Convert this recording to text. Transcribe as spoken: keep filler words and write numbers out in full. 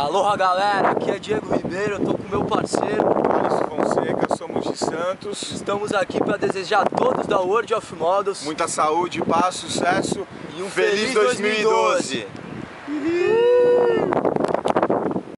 Aloha galera, aqui é Diego Ribeiro, eu tô com meu parceiro Alisson Fonseca, somos de Santos. Estamos aqui para desejar a todos da World of Models muita saúde, paz, sucesso e um feliz feliz dois mil e doze. dois mil e doze.